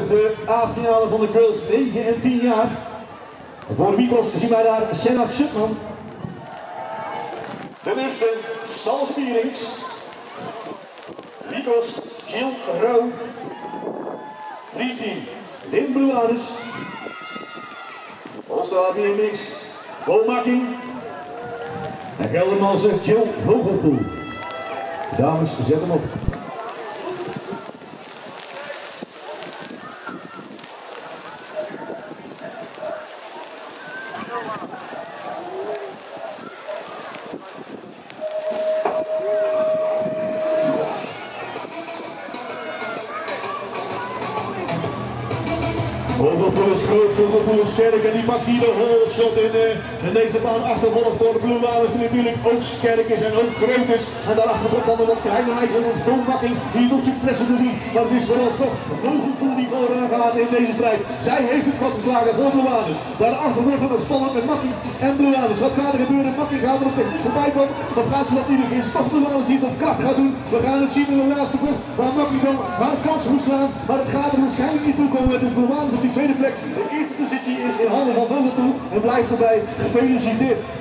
de A-finale van de girls 9 en 10 jaar. Voor de Wiekels zien wij daar Senna Schutman. De eerste Sal Spierings. Wiekels Jill Roo. 3-team Lin Bruaders. All-Star BMX Bo Makking. En Geldermalse Jill Vogelpoel. Dames, zet hem op. Vogelpoel is groot, Vogelpoel is sterk en die pakt hier de holshot in deze baan achtervolgd door de Blue Walrus die natuurlijk ook sterk is en ook groot is. En daarachter komt dan een wat kleiner meisje als Bo Makking die doet zijn pressen te doen. Maar het is vooralsnog Vogelpoel die vooraan gaat in deze strijd. Zij heeft het gat geslagen voor Blue Walrus. Daarachter wordt het ook spannend met Makking en Blue Walrus. Wat gaat er gebeuren? Makking gaat er op de voorbij komen. Of gaat ze dat niet nog eens? Toch Blue Walrus die het op kracht gaat doen. We gaan het zien in de laatste bocht waar Makking dan haar kans moet slaan. Maar het gaat er waarschijnlijk niet toe komen met de Blue Walrus op die tweede plek. De eerste positie is in handen van Vogelpoel en blijft erbij. Gefeliciteerd.